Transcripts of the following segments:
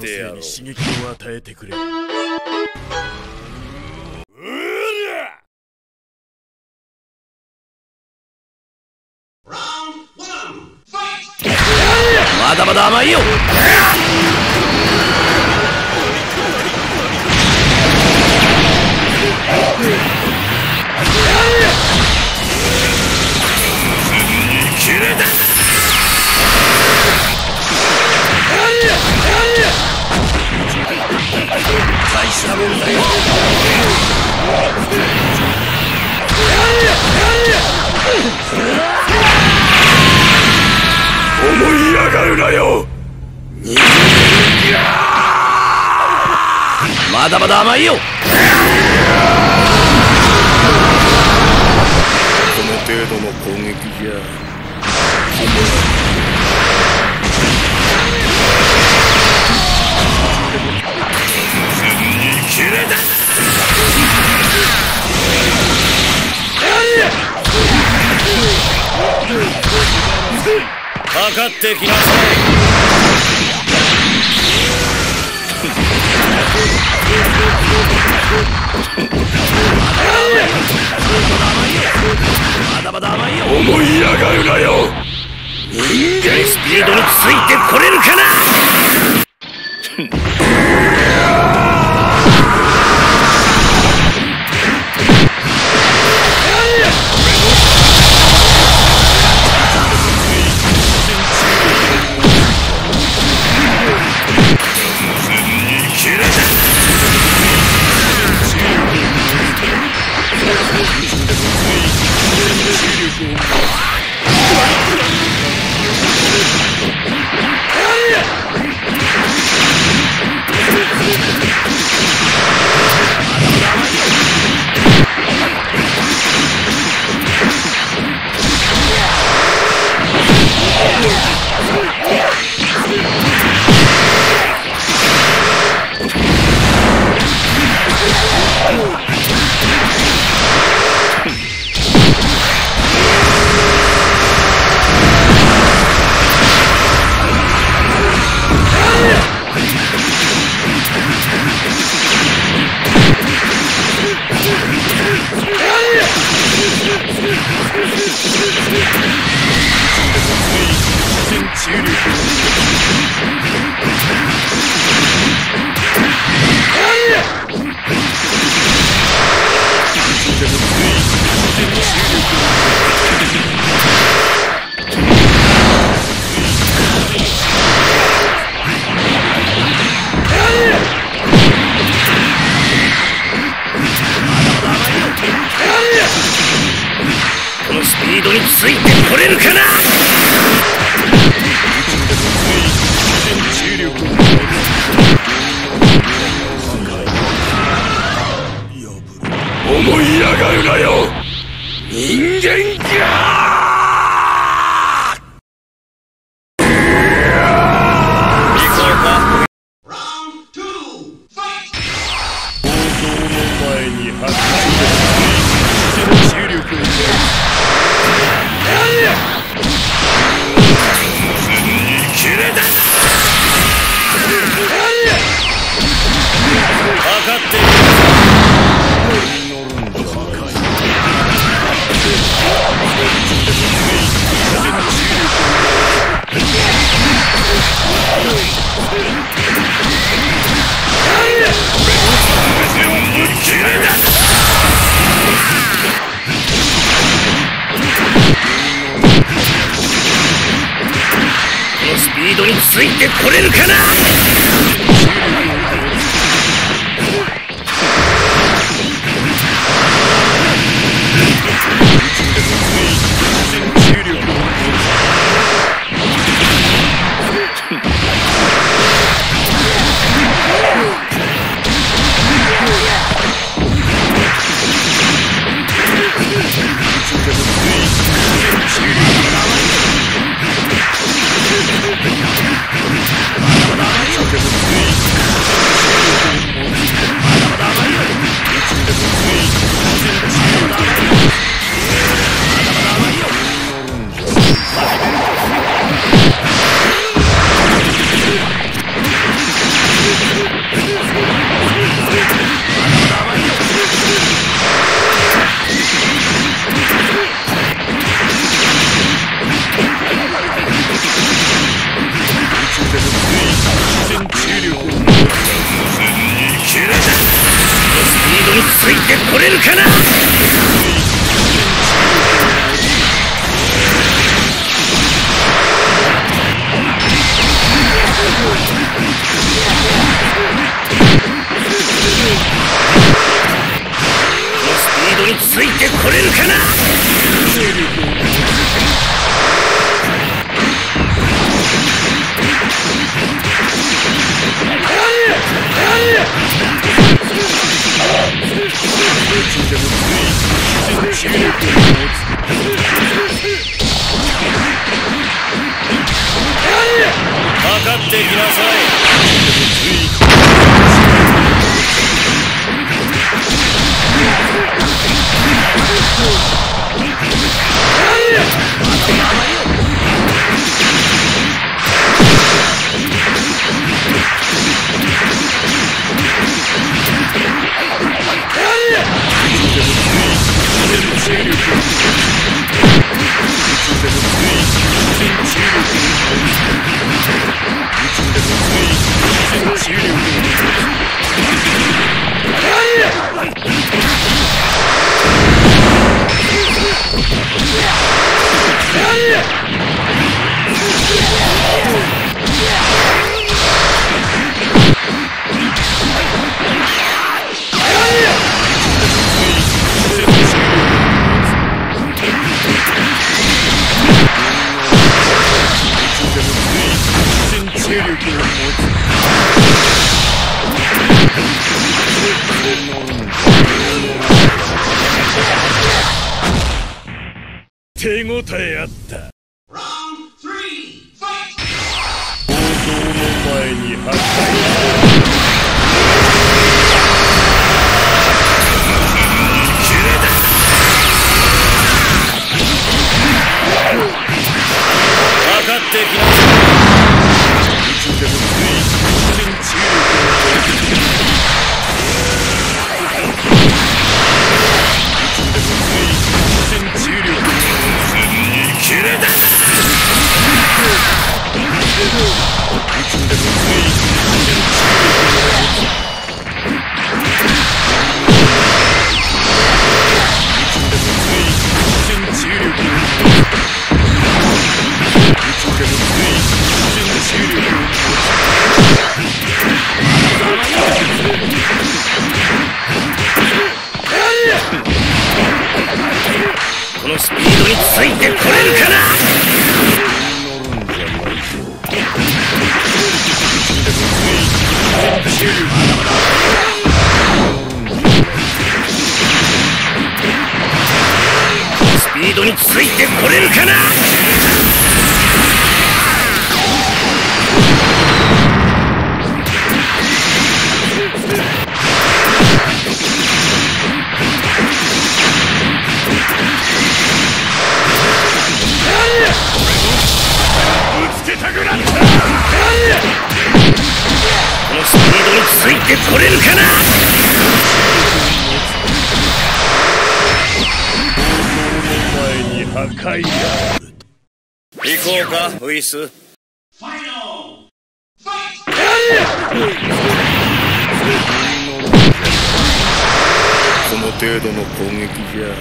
てやろう。刺激を与えてくれ。まだまだ甘いよ。大したもんだよ。思い上がるなよ。まだまだ甘いよ。この程度の攻撃じゃかかってきなさい。まだまだ甘いよ。思い上がるなよ。人間スピードについてこれるかな。このスピードについてこれるかな。思い上がるなよ。人間じゃ。スピードについてこれるかな。まだまだ甘いよ。 てこれるかな。スピードについてこれるかな。かかってきなさい。手応えあった。行動の前に破壊。かかってきなさい。このスピードについてこれるかな。スピードについてこれるかな。このスピードについてこれるかな。前に破壊がある。行こうかウィス。この程度の攻撃じゃ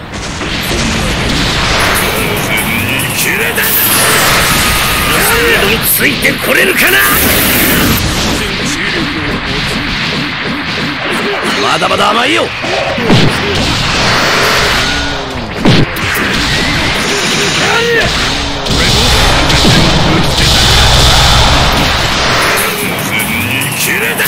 切れだ。スピードについてこれるかな。まだまだ甘いよ。切れだ。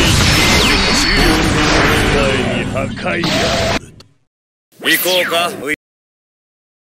破壊がある。行こうかウィ